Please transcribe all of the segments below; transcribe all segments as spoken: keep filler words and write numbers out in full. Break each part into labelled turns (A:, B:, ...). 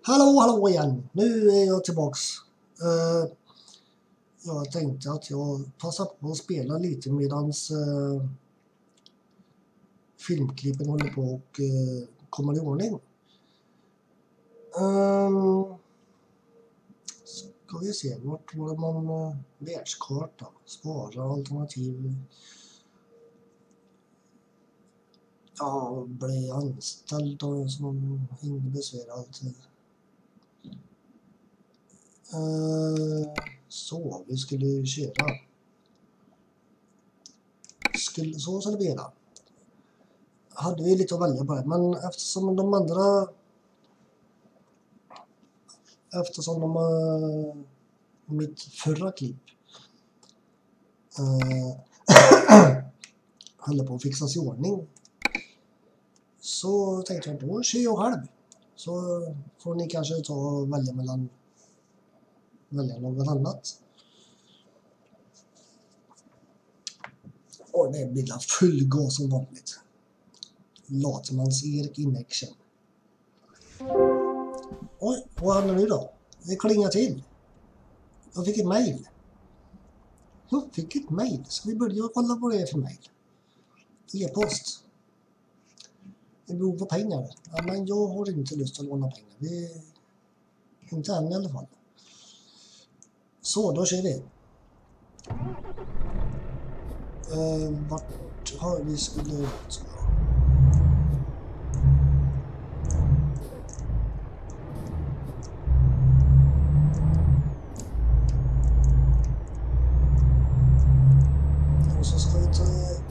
A: Hallå, hallå igen. Nu är jag tillbaks. Uh, jag tänkte att jag passar på att spela lite medans uh, filmklippen håller på och uh, kommer i ordning. Um, ska vi se, vart var man uh, världskarta? Spara alternativ. Ja, bli anställd och som inget besvär alltid. Uh, så, vi skulle köra. Skulle, så skulle vi göra. Hade vi lite att välja på det, men eftersom de andra eftersom de uh, mitt förra klipp uh, höll på att fixas i ordning, så tänkte jag då kör jag själv, så får ni kanske ta och välja mellan välja något annat. Och det blir full gas som vanligt. Latmans-Erik in action. Oj, vad händer nu då? Det klingar till. Jag fick ett mejl. Jag fick ett mejl. Ska vi börja kolla vad det är för mejl? E-post. Det beror på pengar. Ja, men jag har inte lust att låna pengar. Det inte än i alla fall. Så, då kör vi. Uh, vart har vi skulle ut? Och så ska vi ta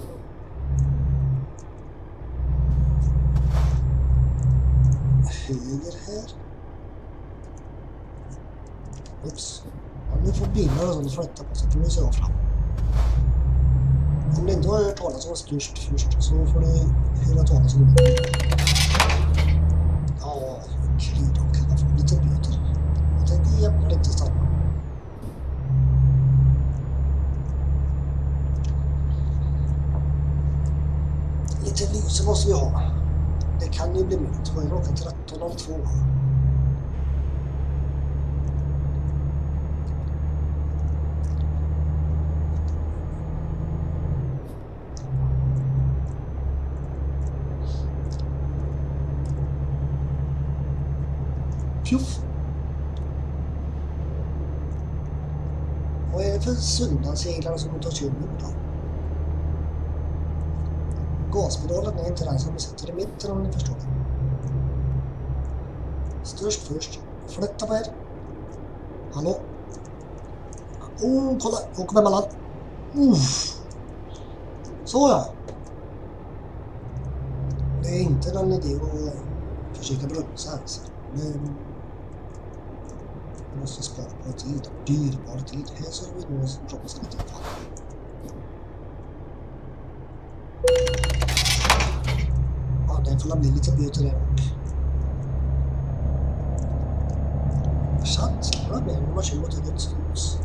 A: höger här. Ups. Ja, nu får bilar och sånt flytta på sig. Då vill jag fram. Om du inte har hört talas om störst först, så får du höra talas om det. Ja, kul, de kan få lite böter. Jag tänkte jävlar inte stanna. Lite lyse måste vi ha. Det kan ju bli mörkt. Vad är klockan? tretton noll två. Pjuff. Vad är det för söndagsseglare som tar kör nu då? Gaspedalen är inte den som sitter i mitten, om ni förstår det. Störst först. Flytta på er. Hallå. Oh, kolla. Jag kommer emellan. Uff. Så ja. Det är inte någon idé att försöka bromsa ens. Men vi måste spara på tid. Dyrbar tid. Här så vi nu bromsa lite. Ja, det får bli lite böter där och chansar med när man kör mot ett dödshus.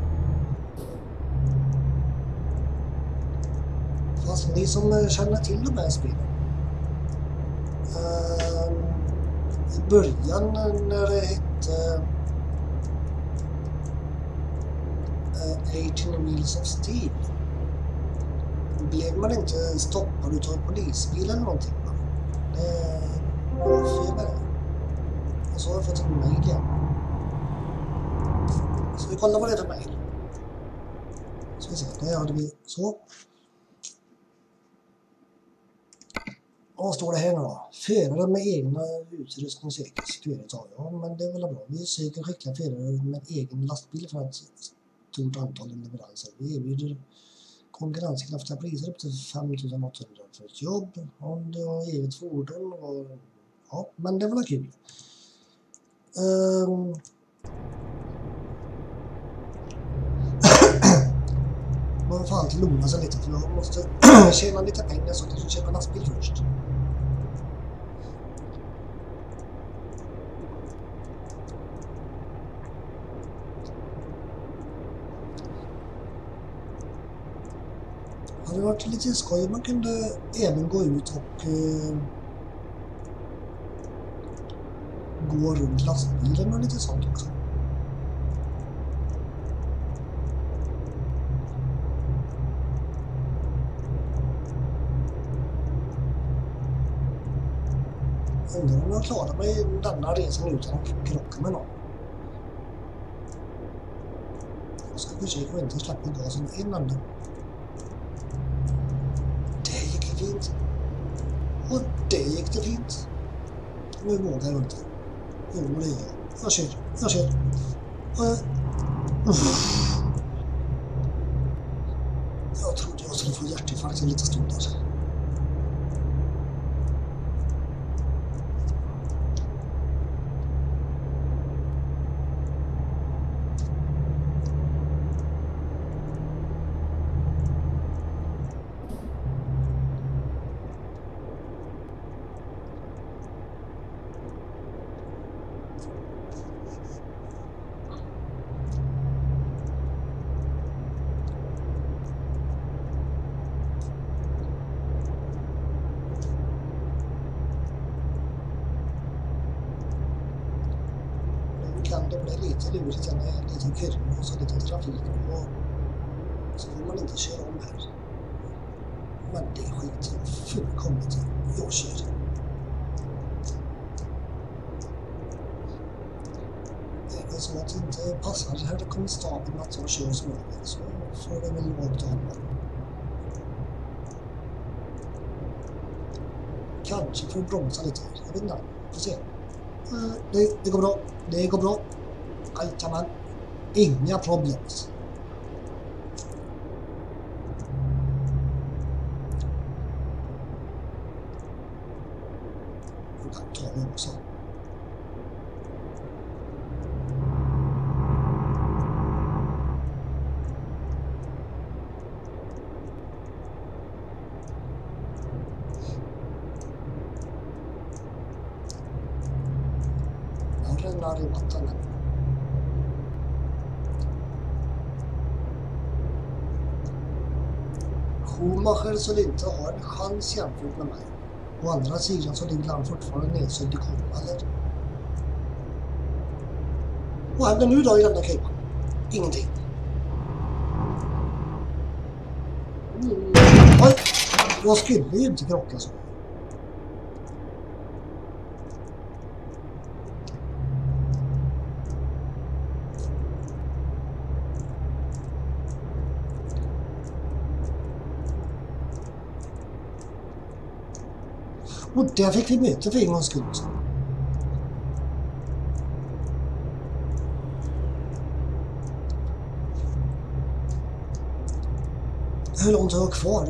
A: Fast ni som känner till de här spelen, uh, i början när det hette uh, arton Wheels of Steel, blev man inte stoppad utav polisbil eller någonting. Det var fel med det. Och så har jag fått en mejl igen. Så vi kollar vad det är för mejl. Så vi ser, där hade vi så. Och vad står det här nu då? Förare med egna utrustning sökes företag. Ja, men det är väl bra. Vi söker skickliga förare med egen lastbil för ett stort antal leveranser. Vi erbjuder konkurrenskraftiga priser upp till fem tusen åttahundra för ett jobb. Om du har eget fordon. Och, ja, men det var kul. Um, man får alltid lugna sig lite, för jag måste tjäna lite pengar så att jag ska köpa en lastbil först. Det hade varit lite skoj. Man kunde även gå ut och uh, gå runt lastbilen och lite sånt också. Undrar om jag klarar mig denna resan utan att krocka med någon. Jag ska försöka att inte släppa gasen in ända. Det gick det fint. Och det gick det fint. Nu vågar jag inte. Jo, det gör jag. Jag kör. Jag kör. Uh, jag trodde jag skulle få hjärtinfarkt en liten stund där. Kan det bli lite lurigt när det är lite kurvor och så lite trafik och så får man inte köra om här. Men det är skit fullkomligt. Jag kör. Är det så att det inte passar här det kommer staven att jag kör småväg så får det väl vara åt hålla. Kanske får bromsa lite. Jag vet inte. Får se. Det, det går bra. Det går bra. Jajamän. Inga problem. Och den tar vi också. I vatten. Schumacher skulle inte ha en chans jämfört med mig. Å andra sidan så ligger han fortfarande nedsödd i komma, eller? Vad händer nu då i denna kurvan? Ingenting. Mm. Oj! Jag skulle ju inte krocka så. Och där fick vi möta för en gångs skull. Hur långt har jag kvar?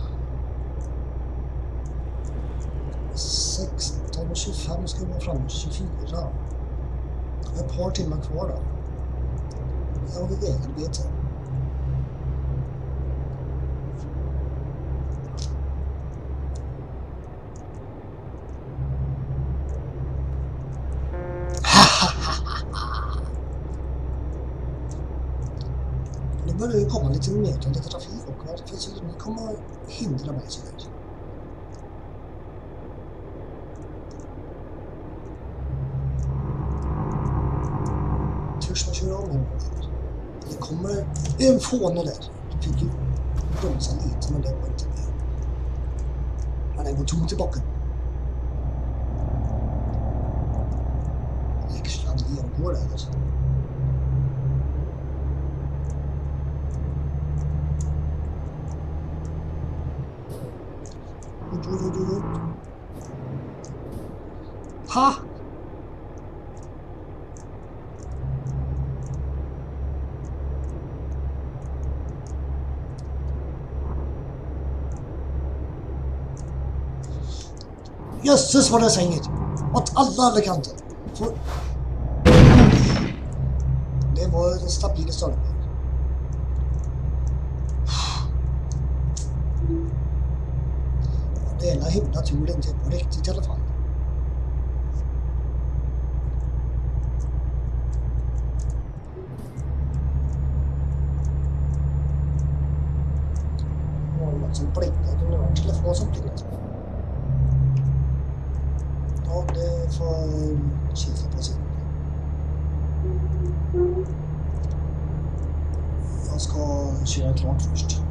A: sexton tjugofem ska vi vara framme, tjugofyra. Ett par timmar kvar då. Jag har vi vägarbete. Nu börjar det komma lite mer lite trafik och det finns ju det kommer hindra mig så där. Törs man köra om en det kommer en fåne där. Du fick ju bromsa lite men det var inte med. Men den går tom tillbaka. Extra genomgår det alltså. Ha! Jösses vad det sänget! Åt alla alla kanter! För... Det var en stabil start. Det ena himla tur inte på riktigt i alla fall. Något som blinkar, det var en telefon som blinkar. Ja, det vi får kika på sin. Jag ska köra klart först.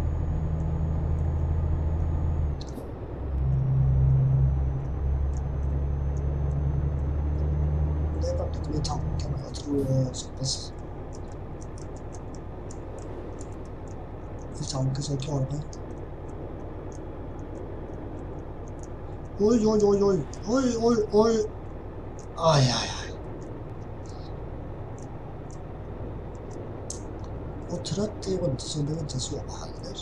A: Det är faktiskt min tanke, men jag tror jag är så pass i tanken så jag klarar mig. Oj, oj, oj, oj, oj, oj, oj. Aj, aj, aj. Och trött är jag inte, så jag behöver inte sova heller.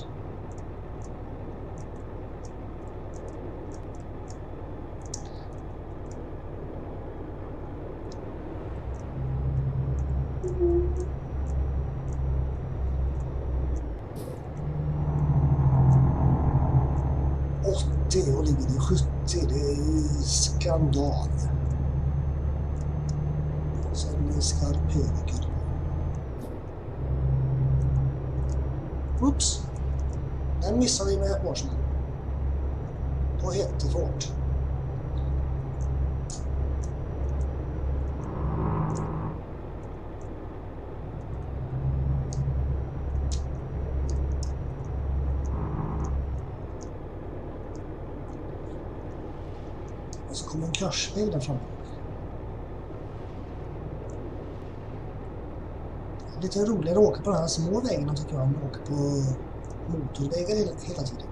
A: åttio och ligger i sjuttio, det är skandal. Sen är skarp höger. Oops. Den missade vi med Porsche. På jättefort. Och så kommer en korsväg där framme. Lite roligare att åka på de här små vägarna tycker jag, än att åka på motorvägar hela, hela tiden.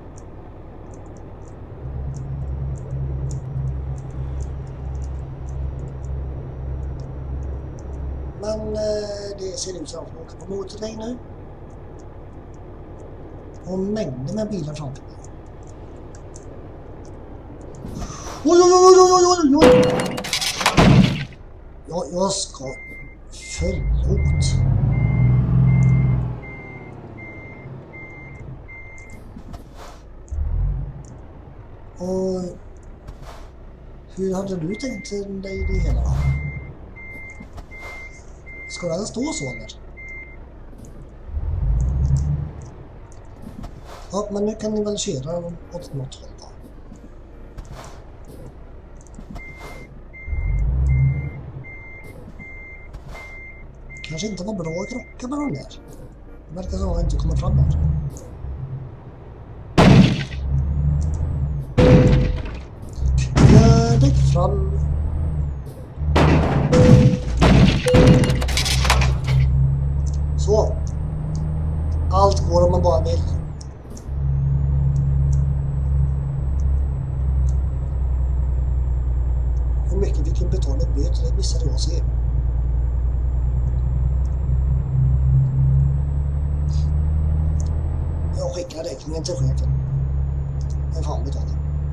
A: Men eh, det ser ut som att jag får åka på motorväg nu. Och mängder med bilar framför mig. Oj, oj, oj, oj, oj, oj, oj! Ja, jag ska... Förlåt. Och... Hur hade du tänkt dig det hela då? Ska den stå så eller? Ja, men nu kan ni väl köra åt något håll då. Kanske inte var bra att krocka med den där. Det verkar som att jag inte kommer fram här. Gör dig fram. Så. Allt går om man bara vill. Hur mycket vi kan betala ett böter, det missade jag se. Jag skickar räkningen till chefen. Men fan betala.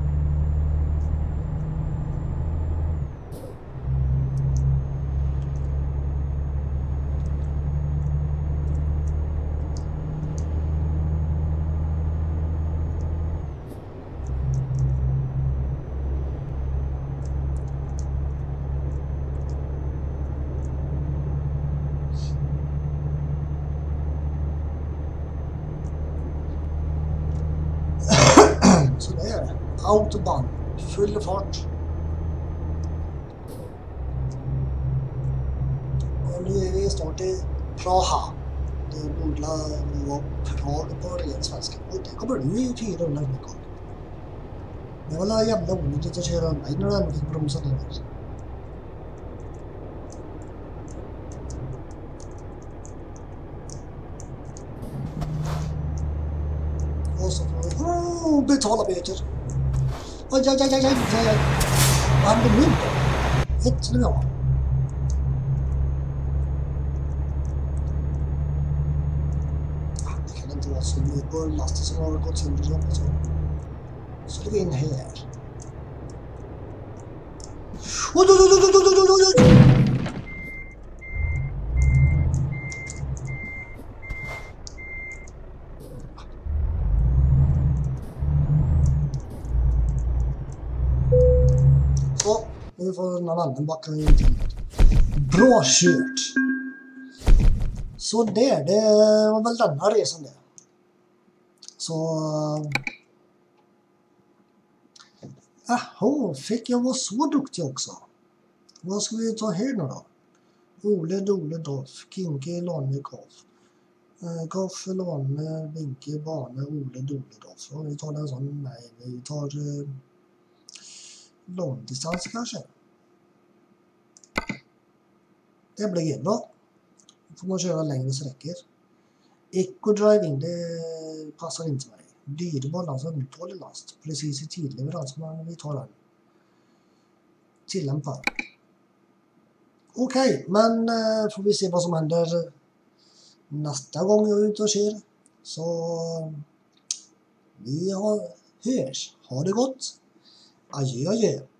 A: Så det är autobahn, full fart. Och nu är vi snart i Praha. Det borde vara Prag på ren svenska. Och det kommer du i fyrahundra mycket. Det var la jävla onödigt att köra mig när du ändå fick bromsa ner. Och så får vi oh, betala böter. Oj, oj, oj, oj, oj, oj. Vad hände nu? Ett nu ja. Det kan inte vara så mycket laster som har gått sönder jobbet så. Så det är in här. Oj, oj, oj, oj, oj, oj, oj, oj. Så, nu får någon annan backa in till. Bra kört! Så där, det var väl denna resan där. Så... Jaha, fick jag vara så duktig också? Vad ska vi ta här nu då? Ole, Dole, Doff, Kinke, Lonne, Koff. Eh, Koff, Lonne, Vinke, Bane, Ole, Dole, Doff. Och vi tar en sån, nej, vi tar eh, långdistans kanske. Det blir jättebra. Då får man köra längre sträckor. Eco-driving, det passar inte mig. Dyrbar last, ömtålig last. Precis i tidleverans, men vi tar den. Tillämpar. Okej, okay, men eh, får vi se vad som händer nästa gång jag är ute och kör. Så vi har, hörs. Ha det gott. Adjö, adjö.